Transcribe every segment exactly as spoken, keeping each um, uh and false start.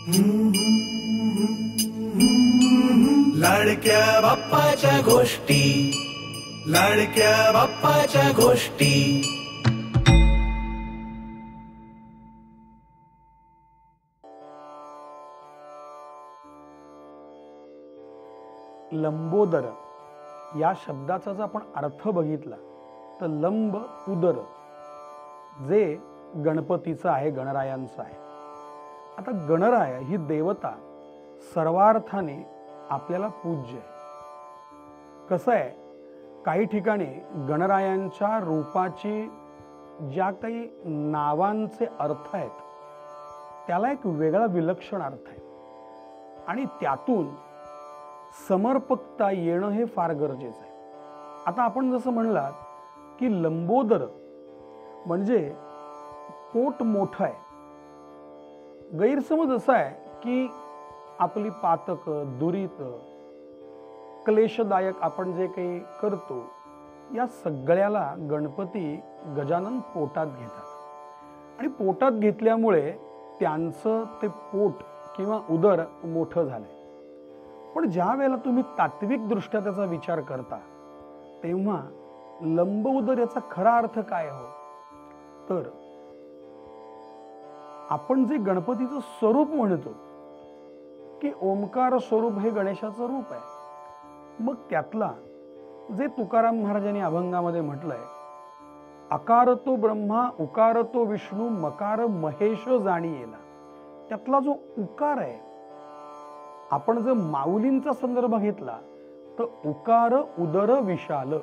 लाडक्या बाप्पाच्या गोष्टी, लाडक्या बाप्पाच्या गोष्टी। लंबोदर या शब्दाचा जर आपण अर्थ बघितला तर लंब उदर जे गणपतीचं आहे, गणरायांचं आहे। आता गणराय ही देवता सर्वार्थाने आपल्याला पूज्य आहे। कसं आहे, काही ठिकाणी गणरायांच्या रूपाची ज्या काही नावांचे अर्थ आहेत त्याला एक वेगळा विलक्षण अर्थ आहे आणि त्यातून समर्पकता येणं हे फार गरजेचं आहे। आता आपण जसं म्हणलात की लंबोदर म्हणजे पोट मोठं आहे, गैरसमज असा आहे की आपली पातक दुरीत क्लेशदायक आपण जे काही करतो या सगळ्याला गणपती गजानन पोटात घेतात आणि पोटात घेतल्यामुळे त्यांचं ते पोट किंवा उदर मोठं झालंय। पण ज्या वेळेला तुम्ही तात्विक दृष्ट्या त्याचा विचार करता तेव्हा लंब उदर याचा खरा अर्थ काय हो, तर आपण जे गणपतीचं स्वरूप म्हणतो की ओंकार स्वरूप हे गणेशाचं रूप आहे, मग त्यातला जे तुकाराम महाराजांनी अभंगामध्ये म्हटलंय, अकार तो ब्रह्मा उकार तो विष्णू मकार महेश जाणी येला, त्यातला जो उकार आहे, आपण जर माऊलींचा संदर्भ घेतला तर उकार उदर विशाल।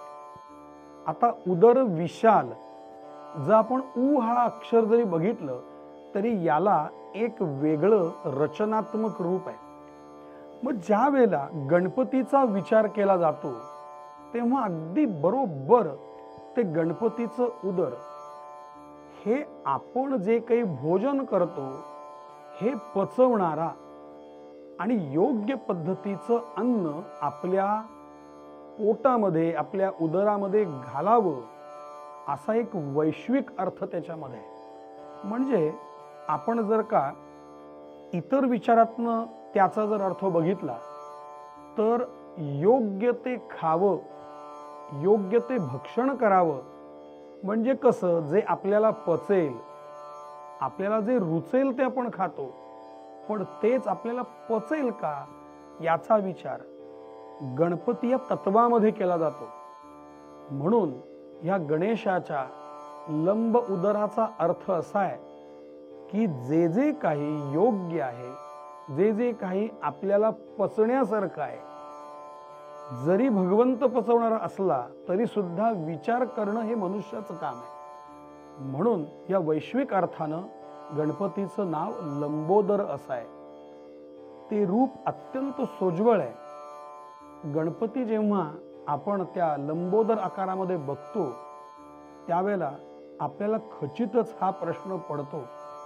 आता उदर विशाल जर आपण उ हा अक्षर जरी बघितलं तरी याला एक वेगळं रचनात्मक रूप आहे। मग ज्या वेळेला गणपतीचा विचार केला जातो तेव्हा अगदी बरोबर ते गणपतीचं उदर हे आपण जे काही भोजन करतो हे पचवणारा आणि योग्य पद्धतीचं अन्न आपल्या पोटामध्ये आपल्या उदरामध्ये घालावं असा एक वैश्विक अर्थ त्याच्यामध्ये आहे। म्हणजे आपण जर का इतर विचारातनं त्याचा जर अर्थ बघितला तर योग्य ते खावं, योग्य ते भक्षण करावं, म्हणजे कसं जे आपल्याला पचेल, आपल्याला जे रुचेल ते आपण खातो, पण तेच आपल्याला पचेल का याचा विचार गणपती या तत्वामध्ये केला जातो। म्हणून या गणेशाच्या लंब उदराचा अर्थ असा आहे की जे जे काही योग्य आहे, जे जे काही आपल्याला पचण्यासारखं आहे, जरी भगवंत पचवणारा असला तरी सुद्धा विचार करणं हे मनुष्याचं काम आहे। म्हणून या वैश्विक अर्थानं गणपतीचं नाव लंबोदर असं आहे। ते रूप अत्यंत सोज्वळ आहे। गणपती जेव्हा आपण त्या लंबोदर आकारामध्ये बघतो त्यावेळेला आपल्याला खचितच हा प्रश्न पडतो,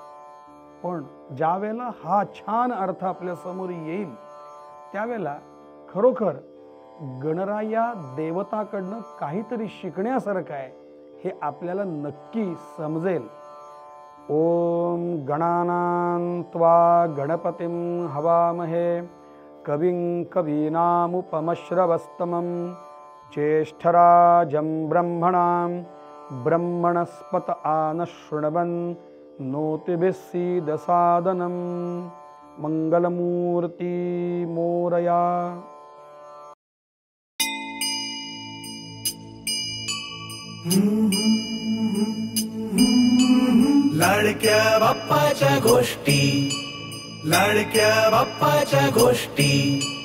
पण ज्या वेळेला हा छान अर्थ आपल्या समोर येईल त्यावेळेला खरोखर गणराया देवताकडनं काहीतरी शिकण्यासारखं आहे हे आपल्याला नक्की समजेल। ओम गणानां त्वा गणपतिं हवामहे कविं कवीनामुपमश्रवस्तमं ज्येष्ठराजं ब्रह्मणां ब्रह्मणस्पत आनशृण्वन् नोतिभिः सीदसादनं मंगलमूर्ति मोरया। लाडक्या बाप्पाच्या गोष्टी, लाडक्या बाप्पाच्या गोष्टी।